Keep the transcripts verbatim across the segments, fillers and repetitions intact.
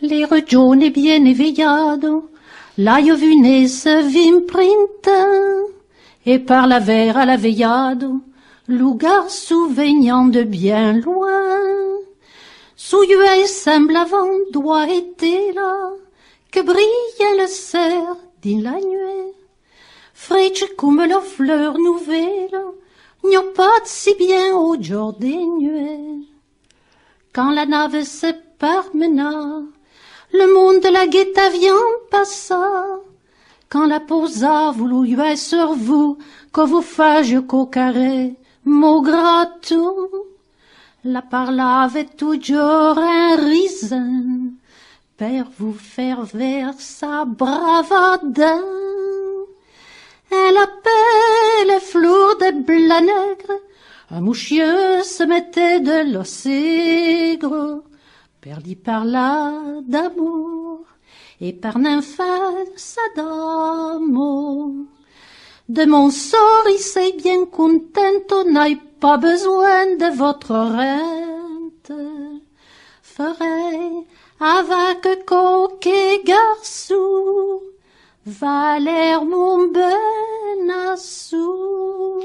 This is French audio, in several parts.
L'ero giorni bien éveillado, là io vunesse vimprinta, et par la vers à la veillado, lugar souvenant de bien loin. Souillé semblavant doit été là, que brillait le cerf din la nuit. Frecce comme la fleur nouvelle, n'y a pas si bien au jour des nuits. Quand la nave se parmena, le monde de la guetta vient passa. Quand la posa voulait sur vous, que vous fâche qu'au carré, mot grato. La parlave toujours un risen, per vous faire vers sa bravade. Elle appelle fleur de blanc nègre, un mouchieux se mettait de l'ocègre, perdu par là d'amour, et par nymphesse d'amour. De mon sort, il s'est bien content, n'aille pas besoin de votre rente. Ferai avec coquet garçon, Valère mon benassou.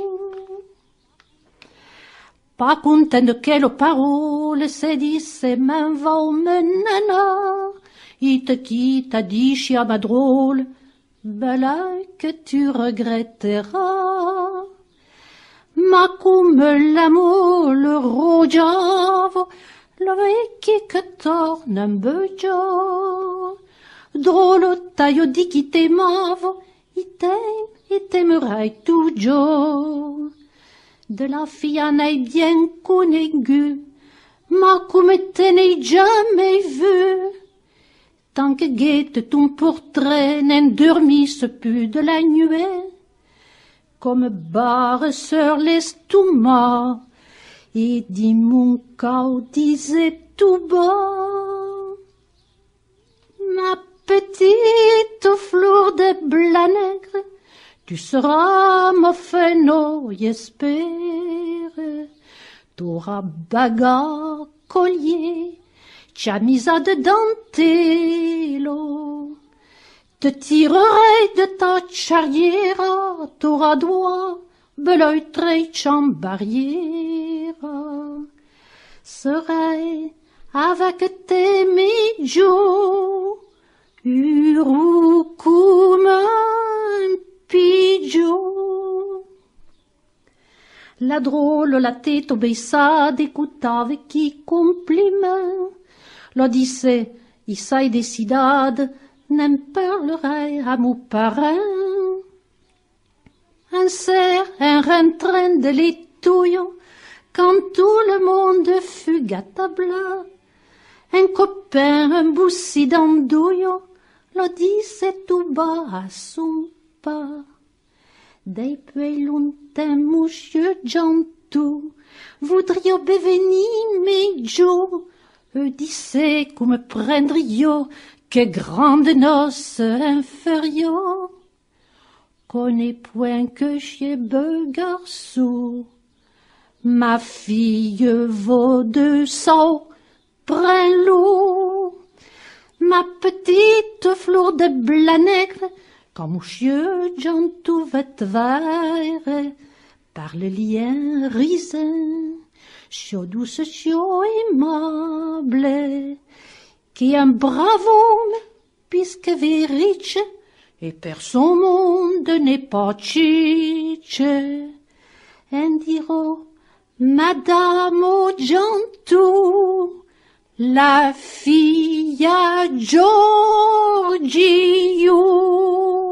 Pas content de quelle parole se dit ses mains vont menana. Il te quitte à dit chia ma drôle, bella que tu regretteras. Ma comme l'amour le rogiavo, le vecchio che torna un beugio. Drôle taglio di chi t'aimavo, il t'aime, il t'aimerai toujours. De la fille en ai bien connu, ma comme te n'ai jamais vu. Tant que guette ton portrait n'endormisse plus de la nuée, comme barre sur l'estomac, et dit mon cœur disait tout bas. Ma petite fleur de blanc nègre, tu seras ma fenêtre, j'espère. T'auras bagarre, collier, chamisa de dentelle. Te tirerai de ta charrière, t'auras droit, beleuil très en barrière. Serai avec tes mijoux, uru comme un pigeon. La drôle, la tête baissade, écouta avec qui compliment. L'Odyssée, il s'est décidade, n'en parlerai à mon parrain. Un cerf, un rentrain de l'étouille, quand tout le monde fut gâtabla. Un copain, un boussi d'andouille, l'Odyssée tout bas à son pas. Depuis longtemps, monsieur Gentou, voudriez bevenir mes jours. Odyssée, comme prendrio, que grande noce inférieure. Connais point que chez beau garçon, ma fille vaut deux cents, prends-l'eau. Ma petite fleur de blanc nègre, quand monsieur Gentou va te voir, par le lien risen, chaud douce, chaud aimable, qui un brave homme, puisque vériche, et per son monde n'est pas chiche. En diro, Madame au Gentou, la fille à Giorgio.